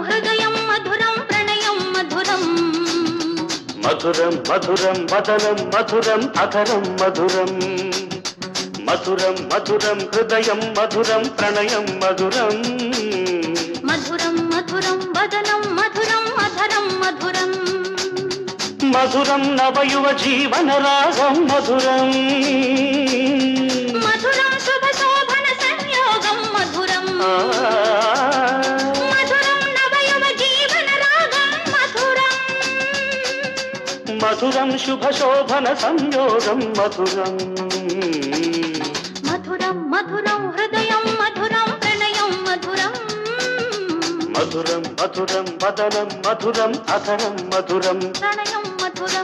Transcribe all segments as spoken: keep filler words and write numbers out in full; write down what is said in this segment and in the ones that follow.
హృదయం మధురం ప్రణయం మధురం మధురం మధురం వదనం మధురం అధరం మధురం మధురం మధురం హృదయం మధురం ప్రణయం మధురం మధురం మధురం వదనం మధురం అధరం మధురం మధురం నవయువ జీవన రాగం మధురం మధురం శుభ శోభన సంయోగం మధురం మధురం నవయువ జీవన రాగం మధురం మధురం శుభ శోభన సంయోగం మధురం మధురం మధురం హృదయం మధురం ప్రణయం మధురం మధురం మధురం వదనం మధురం అధరం మధురం ప్రణయం మధురం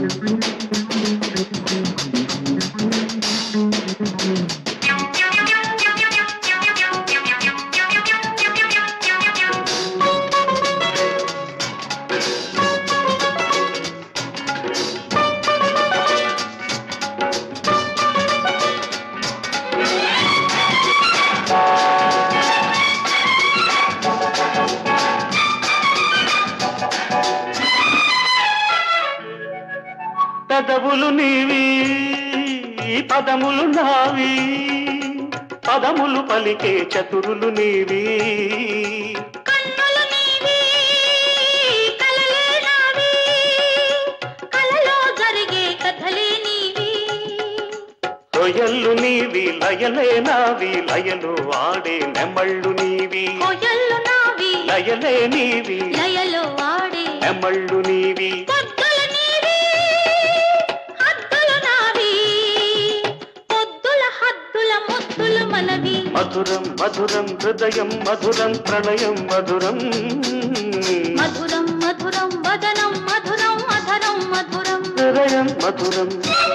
పదములు నీవి పదములు నావి పదములు పలికే చతురులు నీవి కన్నులు నీవి కలలే నావి కలలో జరిగే కథలే నీవి కొయల్లు నీవి లయలే నావి లయలు ఆడే నెమళ్ళు నీవి కొయల్లు నావి లయలే నీవి లయలో ఆడే నెమళ్ళు నీవి పొద్దులు నీవి హద్దులు నావి పొద్దుల హద్దుల ముద్దులు మనవి మధురం మధురం హృదయం మధురం ప్రణయం మధురం మధురం మధురం వదనం మధురం అధరం మధురం హృదయం మధురం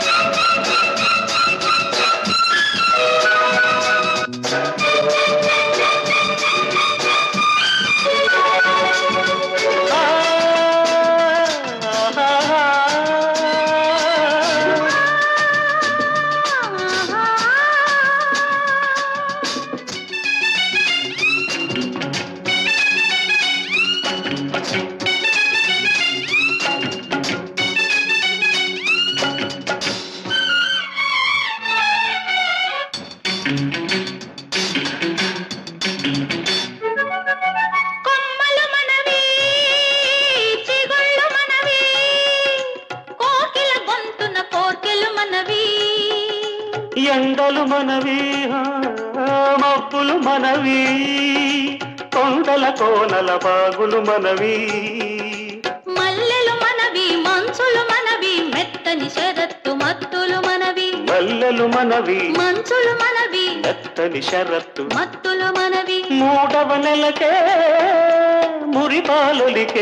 కొమ్మలు మనవి చిగుళ్ళు మనవి కోకిల గొంతున కోర్కెలు మనవి ఎండలు మనవి మబ్బులు మనవి కొండల కోనల బాగులు మనవి మల్లెలు మనవి మంచులు మనవి మెత్తని శరత్తు మత్తులు మనవి మల్లెలు మనవి మంచులు మనవి మెత్తని షరత్తు మత్తులు మనవి మూడవ నెలకే మురిపాలులికే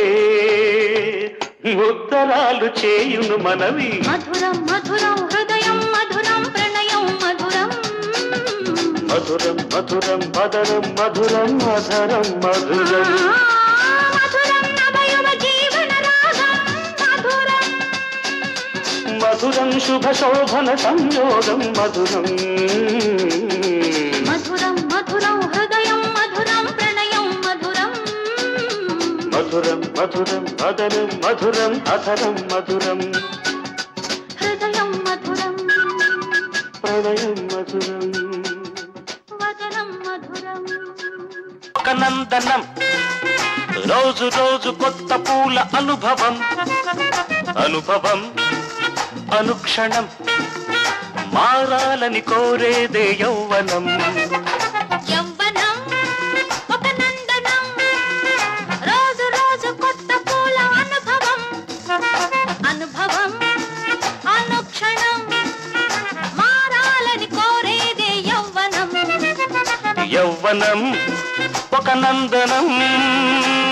ఉత్తరాలు చేయును మనవి మధురం మధురం హృదయం మధురం ప్రణయం మధురం మధురం మధురం మదరం మధురం మధరం మధురం మధురం నవయువ జీవన రాగం మధురం మధురం శుభ శోభన సంయోగం మధురం మధురం మధురం హృదయం మధురం ప్రణయం మధురం మధురం మధురం మదనం మధురం అధరం మధురం హృదయం మధురం ప్రణయం మధురం వదనం మధురం ఒక నందనం రోజు రోజు కొత్త పూల అనుభవం అనుభవం అనుక్షణం మారాలని కోరేదే యౌవనం యవ్వనం ఒక నందనం రోజు రోజు కొత్త పూల అనుభవం అనుభవం అనుక్షణం మారాలని కోరేదే యవ్వనం యౌవనం ఒక నందనం